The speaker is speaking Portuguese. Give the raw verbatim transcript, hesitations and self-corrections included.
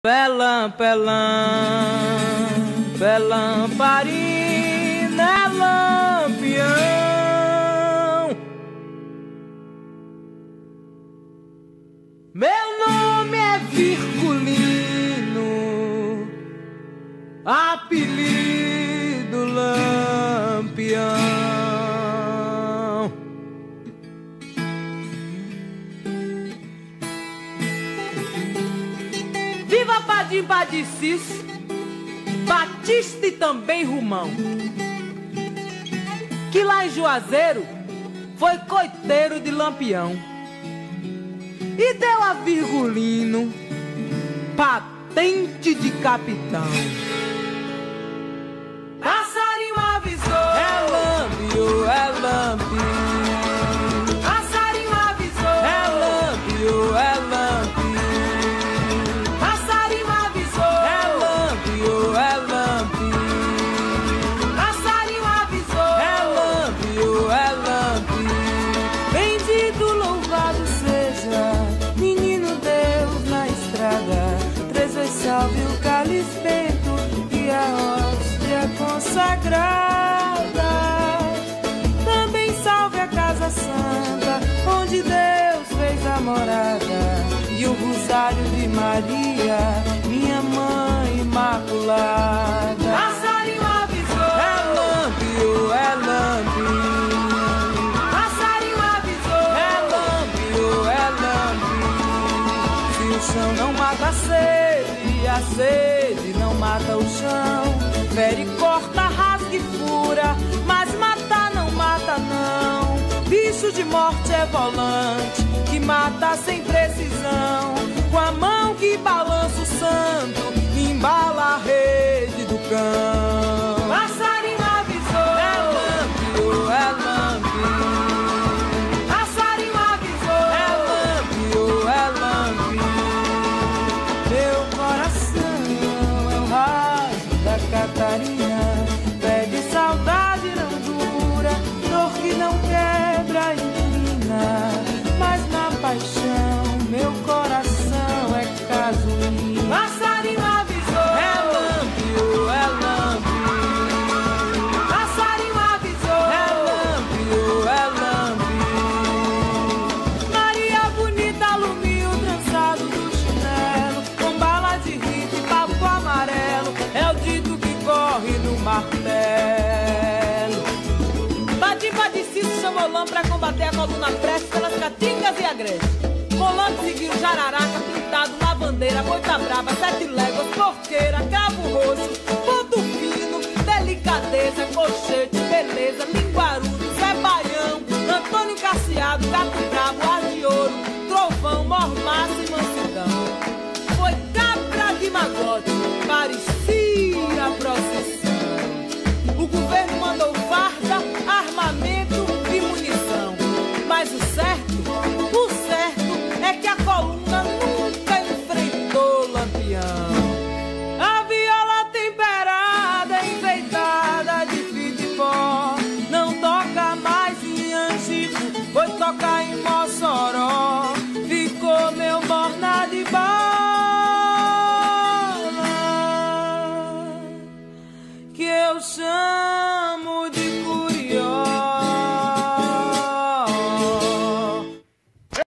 Pelam, pelam, pelam, parina, lampião. Meu nome é Virgulino, apelido Lampião. Viva Padim Padicis, Batista e também Rumão, que lá em Juazeiro foi coiteiro de Lampião e deu a Virgulino patente de capitão. Passarinho avisou, é Lampio, é Lampio. Passarinho avisou, é Lampio, é Lampio. Passarinho avisou, é Lampio, é Lampio. Passarinho avisou, é Lampio, é Lampio. Bendito, louvado seja, menino Deus na estrada. Três vezes salve o cálice bento e a hóstia consagrada. Também salve a casa santa, onde Deus fez a morada, e o rosário de Maria, minha mãe imaculada. Passarinho avisou, é Lampio, é Lampio. Passarinho avisou, é Lampio, é Lampio. Se o chão não mata a sede, a sede não mata o chão. Fere, corta, rasga e fura, mas matar não mata não. Bicho de morte é volante, que mata sem precisão. Com a mão que balança o santo, embala a rede do cão. Passarinho avisou, é Lampio, é Lampio. Passarinho avisou, é Lampio, é Lampio. Meu coração é o raio da Catarina, pede saudade não dura, dor que não quebra e inclina, mas na paixão meu coração é casuína. Passarinho avisou, é Lampio, é Lampio. Passarinho avisou, é Lampio, é Lampio. Maria bonita alumia o trançado do chinelo, com bala de rita e papo amarelo, é o dito que corre no martelo. Padim Padicis chamou Lã pra combater a coluna preste pelas caatingas e agrestes. Colando seguiu jararaca, pintado, lavandeira, moita brava, sete léguas, porqueira, cravo roxo,